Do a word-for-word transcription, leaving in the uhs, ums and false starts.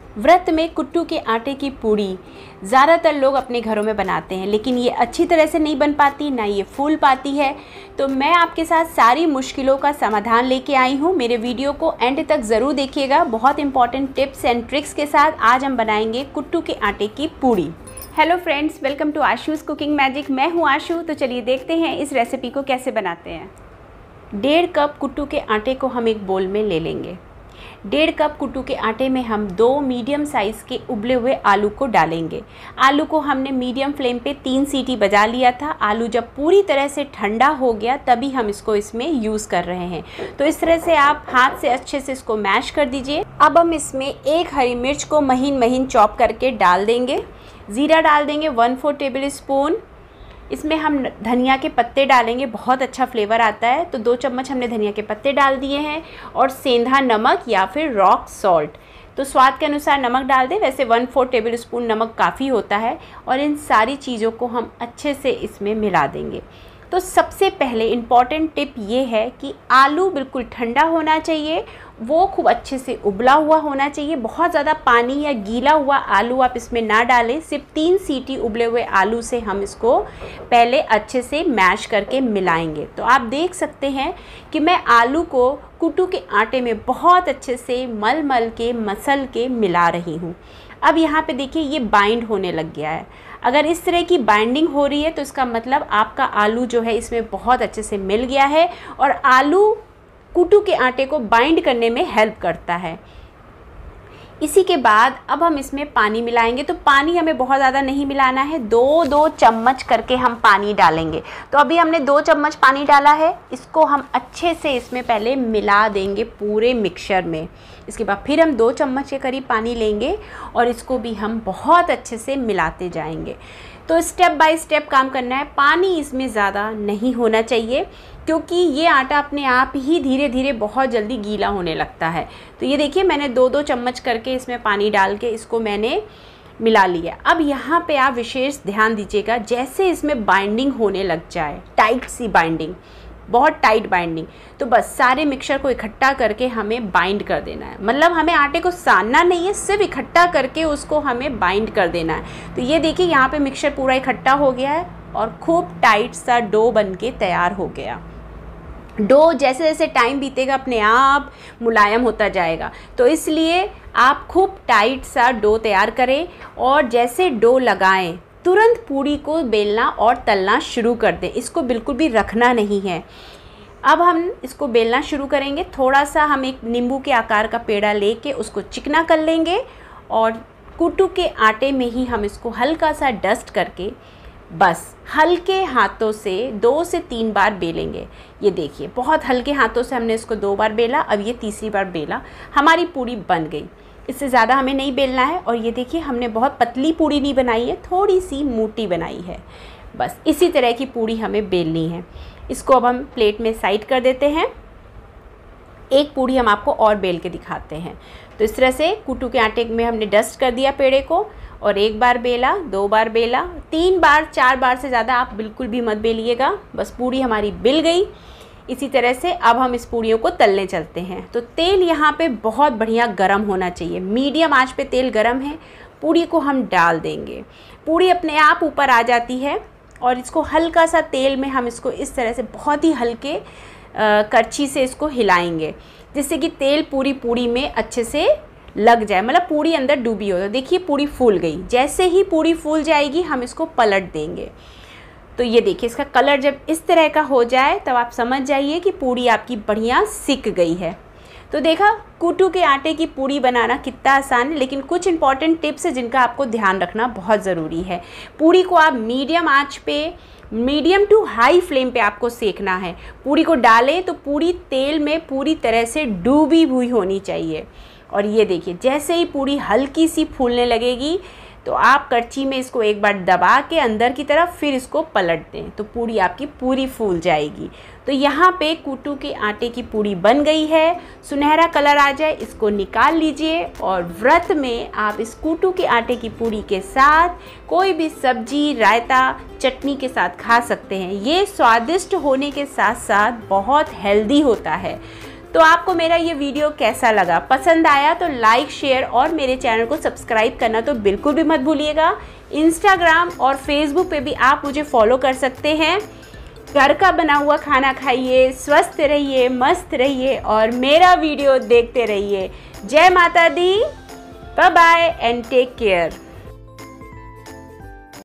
व्रत में कुट्टू के आटे की पूड़ी ज़्यादातर लोग अपने घरों में बनाते हैं, लेकिन ये अच्छी तरह से नहीं बन पाती, ना ये फूल पाती है। तो मैं आपके साथ सारी मुश्किलों का समाधान लेके आई हूँ। मेरे वीडियो को एंड तक ज़रूर देखिएगा। बहुत इंपॉर्टेंट टिप्स एंड ट्रिक्स के साथ आज हम बनाएंगे कुट्टू के आटे की पूड़ी। Hello friends, welcome to Ashu's cooking magic. मैं हूँ आशू। तो चलिए देखते हैं इस रेसिपी को कैसे बनाते हैं। डेढ़ कप कुट्टू के आटे को हम एक बोल में ले लेंगे। डेढ़ कप कुट्टू के आटे में हम दो मीडियम साइज़ के उबले हुए आलू को डालेंगे। आलू को हमने मीडियम फ्लेम पे तीन सीटी बजा लिया था। आलू जब पूरी तरह से ठंडा हो गया तभी हम इसको इसमें यूज़ कर रहे हैं। तो इस तरह से आप हाथ से अच्छे से इसको मैश कर दीजिए। अब हम इसमें एक हरी मिर्च को महीन महीन चॉप करके डाल देंगे। ज़ीरा डाल देंगे वन फोर टेबल स्पून। इसमें हम धनिया के पत्ते डालेंगे, बहुत अच्छा फ्लेवर आता है। तो दो चम्मच हमने धनिया के पत्ते डाल दिए हैं और सेंधा नमक या फिर रॉक सॉल्ट, तो स्वाद के अनुसार नमक डाल दें। वैसे वन फोर टेबल स्पून नमक काफ़ी होता है। और इन सारी चीज़ों को हम अच्छे से इसमें मिला देंगे। तो सबसे पहले इम्पॉर्टेंट टिप ये है कि आलू बिल्कुल ठंडा होना चाहिए, वो खूब अच्छे से उबला हुआ होना चाहिए। बहुत ज़्यादा पानी या गीला हुआ आलू आप इसमें ना डालें। सिर्फ तीन सीटी उबले हुए आलू से हम इसको पहले अच्छे से मैश करके मिलाएंगे। तो आप देख सकते हैं कि मैं आलू को कुट्टू के आटे में बहुत अच्छे से मल मल के मसल के मिला रही हूँ। अब यहाँ पे देखिए ये बाइंड होने लग गया है। अगर इस तरह की बाइंडिंग हो रही है तो इसका मतलब आपका आलू जो है इसमें बहुत अच्छे से मिल गया है और आलू कुट्टू के आटे को बाइंड करने में हेल्प करता है। इसी के बाद अब हम इसमें पानी मिलाएंगे। तो पानी हमें बहुत ज़्यादा नहीं मिलाना है, दो दो चम्मच करके हम पानी डालेंगे। तो अभी हमने दो चम्मच पानी डाला है। इसको हम अच्छे से इसमें पहले मिला देंगे पूरे मिक्सचर में। इसके बाद फिर हम दो चम्मच के करीब पानी लेंगे और इसको भी हम बहुत अच्छे से मिलाते जाएंगे। तो स्टेप बाय स्टेप काम करना है। पानी इसमें ज़्यादा नहीं होना चाहिए क्योंकि ये आटा अपने आप ही धीरे धीरे बहुत जल्दी गीला होने लगता है। तो ये देखिए मैंने दो दो चम्मच करके इसमें पानी डाल के इसको मैंने मिला लिया। अब यहाँ पे आप विशेष ध्यान दीजिएगा, जैसे इसमें बाइंडिंग होने लग जाए, टाइट सी बाइंडिंग, बहुत टाइट बाइंडिंग, तो बस सारे मिक्सचर को इकट्ठा करके हमें बाइंड कर देना है। मतलब हमें आटे को सानना नहीं है, सिर्फ इकट्ठा करके उसको हमें बाइंड कर देना है। तो ये देखिए यहाँ पे मिक्सचर पूरा इकट्ठा हो गया है और खूब टाइट सा डो बन के तैयार हो गया। डो जैसे जैसे टाइम बीतेगा अपने आप मुलायम होता जाएगा, तो इसलिए आप खूब टाइट सा डो तैयार करें और जैसे डो लगाएं तुरंत पूड़ी को बेलना और तलना शुरू कर दें। इसको बिल्कुल भी रखना नहीं है। अब हम इसको बेलना शुरू करेंगे। थोड़ा सा हम एक नींबू के आकार का पेड़ा लेके उसको चिकना कर लेंगे और कुट्टू के आटे में ही हम इसको हल्का सा डस्ट करके बस हल्के हाथों से दो से तीन बार बेलेंगे। ये देखिए बहुत हल्के हाथों से हमने इसको दो बार बेला, अब ये तीसरी बार बेला, हमारी पूड़ी बन गई। इससे ज़्यादा हमें नहीं बेलना है। और ये देखिए हमने बहुत पतली पूड़ी नहीं बनाई है, थोड़ी सी मोटी बनाई है। बस इसी तरह की पूड़ी हमें बेलनी है। इसको अब हम प्लेट में साइड कर देते हैं। एक पूड़ी हम आपको और बेल के दिखाते हैं। तो इस तरह से कुट्टू के आटे में हमने डस्ट कर दिया पेड़े को और एक बार बेला, दो बार बेला, तीन बार चार बार से ज़्यादा आप बिल्कुल भी मत बेलिएगा। बस पूड़ी हमारी बिल गई। इसी तरह से अब हम इस पूड़ियों को तलने चलते हैं। तो तेल यहाँ पे बहुत बढ़िया गरम होना चाहिए। मीडियम आंच पे तेल गरम है। पूड़ी को हम डाल देंगे। पूड़ी अपने आप ऊपर आ जाती है और इसको हल्का सा तेल में हम इसको इस तरह से बहुत ही हल्के करछी से इसको हिलाएंगे, जिससे कि तेल पूरी पूड़ी में अच्छे से लग जाए, मतलब पूड़ी अंदर डूबी हो। तो देखिए पूड़ी फूल गई। जैसे ही पूड़ी फूल जाएगी हम इसको पलट देंगे। तो ये देखिए इसका कलर जब इस तरह का हो जाए तब आप समझ जाइए कि पूड़ी आपकी बढ़िया सिक गई है। तो देखा कुट्टू के आटे की पूड़ी बनाना कितना आसान है, लेकिन कुछ इंपॉर्टेंट टिप्स है जिनका आपको ध्यान रखना बहुत ज़रूरी है। पूड़ी को आप मीडियम आंच पे, मीडियम टू हाई फ्लेम पे आपको सेकना है। पूड़ी को डालें तो पूड़ी तेल में पूरी तरह से डूबी हुई होनी चाहिए। और ये देखिए जैसे ही पूड़ी हल्की सी फूलने लगेगी तो आप करछी में इसको एक बार दबा के अंदर की तरफ फिर इसको पलट दें, तो पूड़ी आपकी पूरी फूल जाएगी। तो यहाँ पे कुट्टू के आटे की पूड़ी बन गई है। सुनहरा कलर आ जाए इसको निकाल लीजिए और व्रत में आप इस कुट्टू के आटे की पूड़ी के साथ कोई भी सब्जी, रायता, चटनी के साथ खा सकते हैं। ये स्वादिष्ट होने के साथ साथ बहुत हेल्दी होता है। तो आपको मेरा ये वीडियो कैसा लगा? पसंद आया तो लाइक, शेयर और मेरे चैनल को सब्सक्राइब करना तो बिल्कुल भी मत भूलिएगा। इंस्टाग्राम और फेसबुक पे भी आप मुझे फॉलो कर सकते हैं। घर का बना हुआ खाना खाइए, स्वस्थ रहिए, मस्त रहिए और मेरा वीडियो देखते रहिए। जय माता दी, bye bye and take care.